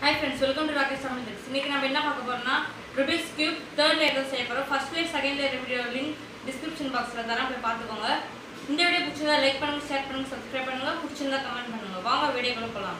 Hi friends, welcome to Rakesh Tamil Tricks. இன்னைக்கு நம்ம என்ன பார்க்க போறோம்னா Rubik's Cube third layer செய்ய போறோம். First layer, second layer video link description boxல தரேன், போய் பார்த்துக்கோங்க. இந்த வீடியோ பிடிச்சிருந்தா லைக் பண்ணுங்க, ஷேர் பண்ணுங்க, சப்ஸ்கிரைப் பண்ணுங்க, பிடிச்சிருந்தா கமெண்ட் பண்ணுங்க. வாங்க வீடியோக்குள்ள போலாம்.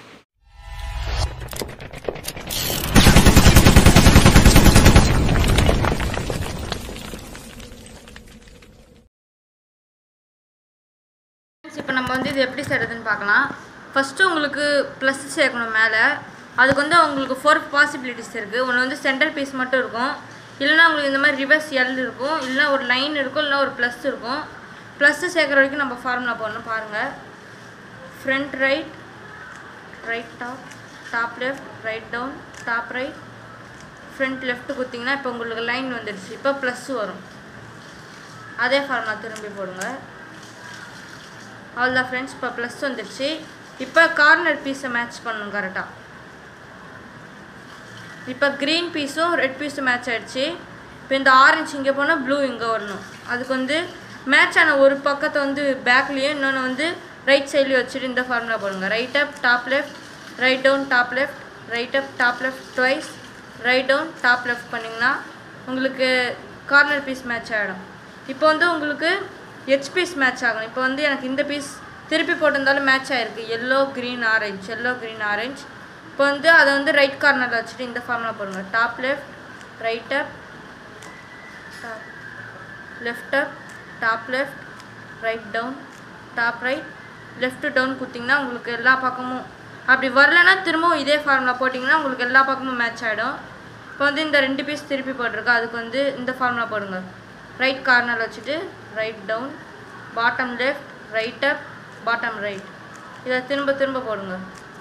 இப்போ நம்ம வந்து இது எப்படி செய்யறதுன்னு பார்க்கலாம். ஃபர்ஸ்ட் உங்களுக்கு ப்ளஸ் சேர்க்கணும் மேலே. அதுக்கு வந்து உங்களுக்கு 4 பாசிபிலிட்டிஸ் இருக்குது. ஒன்று வந்து சென்ட்ரல் பீஸ் மட்டும் இருக்கும், இல்லைனா உங்களுக்கு இந்த மாதிரி ரிவர்ஸ் எல் இருக்கும், இல்லைனா ஒரு லைன் இருக்கும், இல்லைனா ஒரு ப்ளஸ் இருக்கும். ப்ளஸ்ஸு சேர்க்குற வரைக்கும் நம்ம ஃபார்முலா போடணும். பாருங்கள், front right, right top, top left, right down, top right, front left கொடுத்திங்கன்னா இப்போ உங்களுக்கு லைன் வந்துடுச்சு. இப்போ ப்ளஸ்ஸு வரும். அதே ஃபார்முலா திரும்பி போடுங்க. அவ்வளோதான் ஃப்ரெண்ட்ஸ், இப்போ ப்ளஸ் வந்துடுச்சு. இப்போ கார்னர் பீஸை மேட்ச் பண்ணணும் கரெக்டாக. இப்போ க்ரீன் பீஸும் ரெட் பீஸும் மேட்ச் ஆகிடுச்சு. இப்போ இந்த ஆரஞ்சு இங்கே போனால் ப்ளூ இங்கே வரணும். அதுக்கு வந்து மேட்ச் ஆன ஒரு பக்கத்தை வந்து பேக்லேயும் இன்னொன்று வந்து ரைட் சைட்லேயும் வச்சுட்டு இந்த ஃபார்முலா போடுங்க. Right up top left, right down top left, right up top left twice, right down top left பண்ணிங்கன்னா உங்களுக்கு கார்னர் பீஸ் மேட்ச் ஆகிடும். இப்போ வந்து உங்களுக்கு எச் பீஸ் மேட்ச் ஆகணும். இப்போ வந்து எனக்கு இந்த பீஸ் திருப்பி போட்டிருந்தாலும் மேட்ச் ஆகிருக்கு. Yellow green orange, yellow green orange. இப்போ வந்து அதை வந்து ரைட் கார்னரில் வச்சுட்டு இந்த ஃபார்முலா போடுங்க. Top left, right up, top left up, top left, right down, top right, left down கொடுத்திங்கன்னா உங்களுக்கு எல்லா பக்கமும் அப்படி வரலன்னா திரும்பவும் இதே ஃபார்முலா போட்டிங்கன்னா உங்களுக்கு எல்லா பக்கமும் மேட்ச் ஆகிடும். இப்போ வந்து இந்த 2 பீஸ் திருப்பி போட்டிருக்கு, அதுக்கு வந்து இந்த ஃபார்முலா போடுங்க. ரைட் கார்னரில் வச்சுட்டு right down, bottom left, right up, bottom right, இதை திரும்ப திரும்ப போடுங்க.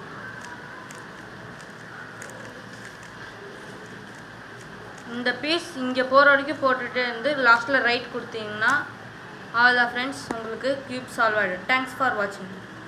இந்த பீஸ் இங்கே போகிற வரைக்கும் போட்டுகிட்டே இருந்து லாஸ்ட்டில் ரைட் கொடுத்தீங்கன்னா அவ்வளோதான் ஃப்ரெண்ட்ஸ், உங்களுக்கு க்யூப் சால்வ் ஆகிடும். தேங்க்ஸ் ஃபார் வாட்சிங்.